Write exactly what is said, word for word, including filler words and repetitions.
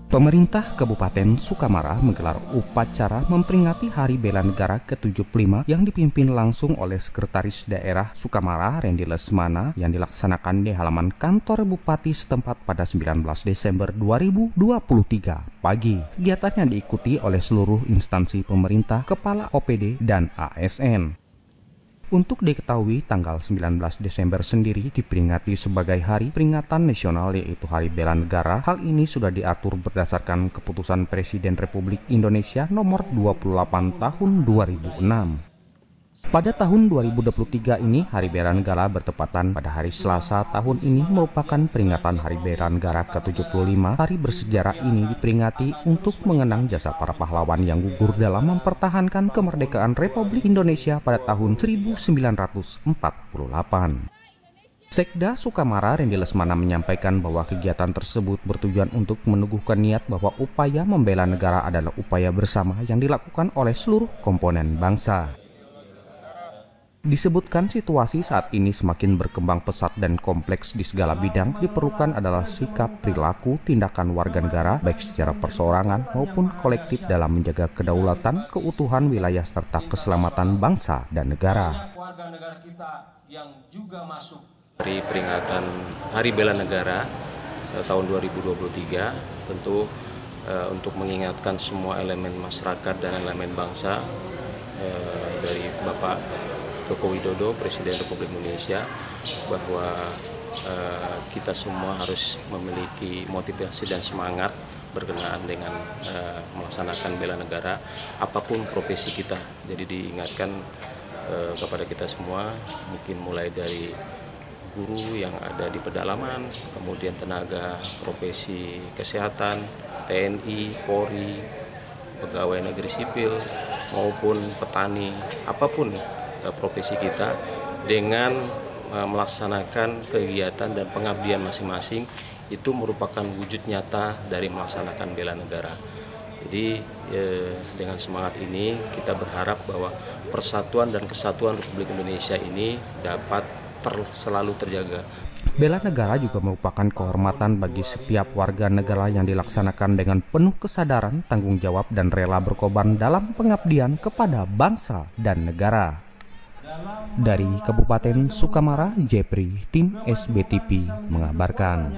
Pemerintah Kabupaten Sukamara menggelar upacara memperingati Hari Bela Negara ke tujuh puluh lima yang dipimpin langsung oleh Sekretaris Daerah Sukamara, Rendy Lesmana, yang dilaksanakan di halaman kantor Bupati setempat pada sembilan belas Desember dua ribu dua puluh tiga pagi. Kegiatannya diikuti oleh seluruh instansi pemerintah, kepala O P D, dan A S N. Untuk diketahui, tanggal sembilan belas Desember sendiri diperingati sebagai Hari Peringatan Nasional, yaitu Hari Bela Negara. Hal ini sudah diatur berdasarkan keputusan Presiden Republik Indonesia nomor dua puluh delapan tahun dua ribu enam. Pada tahun dua ribu dua puluh tiga ini, Hari Bela Negara bertepatan pada hari Selasa tahun ini merupakan peringatan Hari Bela Negara ke tujuh puluh lima. Hari bersejarah ini diperingati untuk mengenang jasa para pahlawan yang gugur dalam mempertahankan kemerdekaan Republik Indonesia pada tahun seribu sembilan ratus empat puluh delapan. Sekda Sukamara, Rendy Lesmana, menyampaikan bahwa kegiatan tersebut bertujuan untuk meneguhkan niat bahwa upaya membela negara adalah upaya bersama yang dilakukan oleh seluruh komponen bangsa. Disebutkan situasi saat ini semakin berkembang pesat dan kompleks di segala bidang. Diperlukan adalah sikap, perilaku, tindakan warga negara baik secara perseorangan maupun kolektif dalam menjaga kedaulatan, keutuhan wilayah serta keselamatan bangsa dan negara. Warga negara kita yang juga masuk Hari peringatan Hari Bela Negara eh, tahun dua ribu dua puluh tiga tentu eh, untuk mengingatkan semua elemen masyarakat dan elemen bangsa eh, dari Bapak Joko Widodo, Presiden Republik Indonesia, bahwa uh, kita semua harus memiliki motivasi dan semangat berkenaan dengan uh, melaksanakan bela negara, apapun profesi kita. Jadi diingatkan uh, kepada kita semua, mungkin mulai dari guru yang ada di pedalaman, kemudian tenaga profesi kesehatan, T N I, Polri, pegawai negeri sipil, maupun petani, apapun profesi kita, dengan uh, melaksanakan kegiatan dan pengabdian masing-masing itu merupakan wujud nyata dari melaksanakan bela negara. Jadi eh, dengan semangat ini kita berharap bahwa persatuan dan kesatuan Republik Indonesia ini dapat ter, selalu terjaga. Bela negara juga merupakan kehormatan bagi setiap warga negara yang dilaksanakan dengan penuh kesadaran, tanggung jawab, dan rela berkorban dalam pengabdian kepada bangsa dan negara. Dari Kabupaten Sukamara, Jepri, tim S B T V mengabarkan.